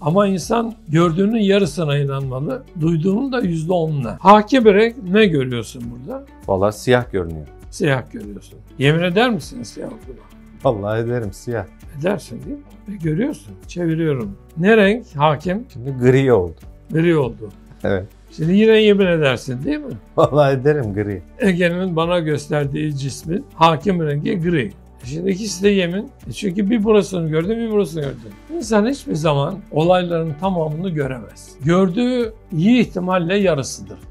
Ama insan gördüğünün yarısına inanmalı, duyduğunun da %10'una. Hakim renk ne görüyorsun burada? Vallahi siyah görünüyor. Siyah görüyorsun. Yemin eder misin siyah olduğuna? Vallahi ederim siyah. Edersin değil mi? Görüyorsun. Çeviriyorum. Ne renk hakim? Şimdi gri oldu. Gri oldu. Evet. Şimdi yine yemin edersin değil mi? Vallahi ederim gri. Ege'nin bana gösterdiği cismin hakim rengi gri. Şimdi ikisi de yemin. Çünkü bir burasını gördüm, bir burasını gördüm. İnsan hiçbir zaman olayların tamamını göremez. Gördüğü iyi ihtimalle yarısıdır.